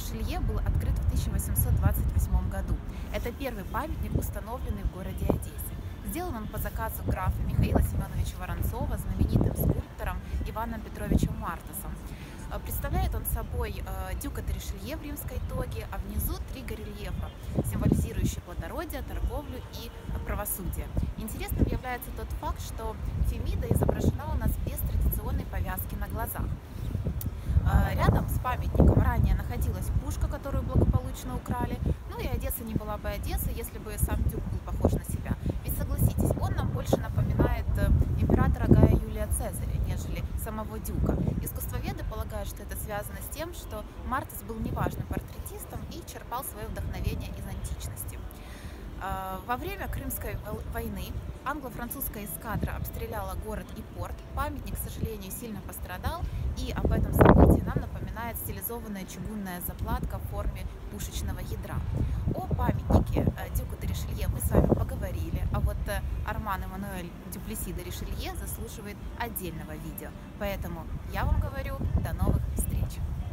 Ришелье был открыт в 1828 году. Это первый памятник, установленный в городе Одессе. Сделан он по заказу графа Михаила Семеновича Воронцова знаменитым скульптором Иваном Петровичем Мартасом. Представляет он собой дюка де Ришелье в римской тоге, а внизу три горельефа, символизирующие плодородие, торговлю и правосудие. Интересным является тот факт, что Фемида изображена у нас без традиционной повязки на глазах. Рядом с памятником ранее находилась пушка, которую благополучно украли. Ну и Одесса не была бы Одессой, если бы сам дюк был похож на себя. Ведь согласитесь, он нам больше напоминает императора Гая Юлия Цезаря, нежели самого дюка. Искусствоведы полагают, что это связано с тем, что Мартас был неважным портретистом и черпал свое вдохновение из античности. Во время Крымской войны англо-французская эскадра обстреляла город и порт. Памятник, к сожалению, сильно пострадал, и об этом событии нам напоминает стилизованная чугунная заплатка в форме пушечного ядра. О памятнике дюку де Ришелье мы с вами поговорили, а вот Арман Эммануэль Дюплесси де Ришелье заслуживает отдельного видео. Поэтому я вам говорю, до новых встреч!